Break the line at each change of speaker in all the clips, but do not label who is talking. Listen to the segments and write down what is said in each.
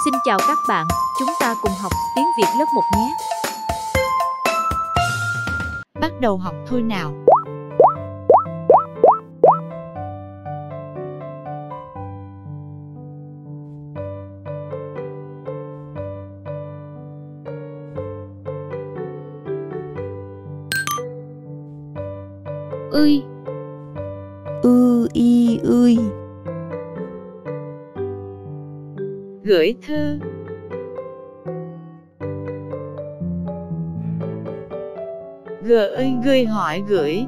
Xin chào các bạn, chúng ta cùng học tiếng Việt lớp 1 nhé.
Bắt đầu học thôi nào. Ươi,
y ươi,
gửi thư. Gửi hỏi gửi.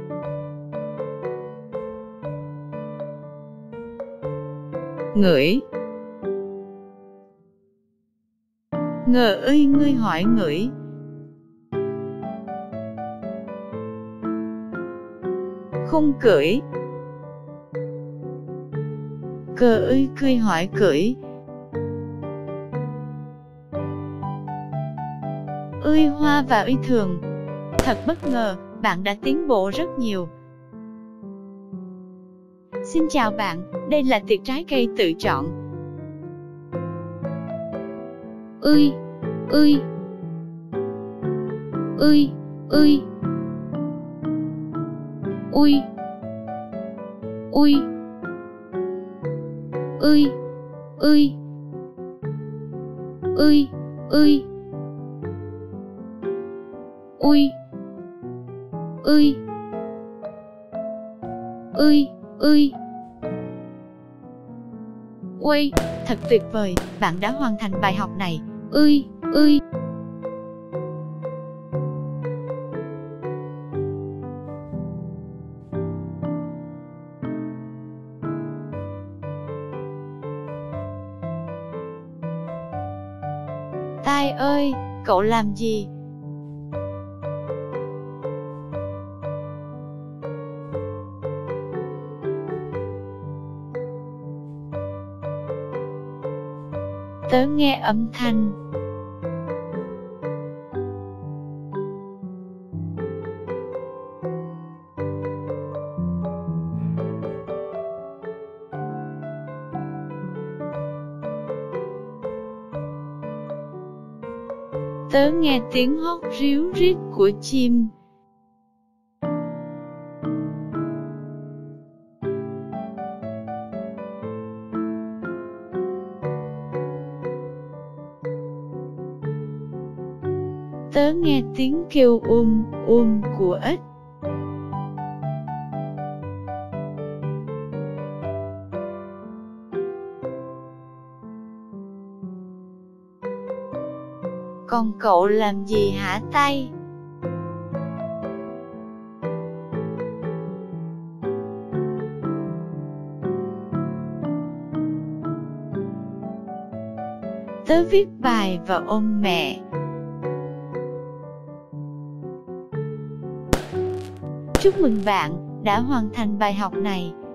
Ngửi. Ngươi hỏi ngửi. Không cưỡi. Cười hỏi cưỡi. Ươi hoa và ươi thường. Thật bất ngờ, bạn đã tiến bộ rất nhiều. Xin chào bạn, đây là tiệc trái cây tự chọn. Ươi, ươi, ươi, ươi, ui, ui, ươi, ươi, ươi, ươi, ui, ươi, ươi, ươi, uây, thật tuyệt vời, bạn đã hoàn thành bài học này. Ươi, ươi. Tai ơi, cậu làm gì? Tớ nghe âm thanh. Tớ nghe tiếng hót ríu rít của chim. Tớ nghe tiếng kêu của ếch. Còn cậu làm gì hả Tay? Tớ viết bài và ôm mẹ. Chúc mừng bạn đã hoàn thành bài học này.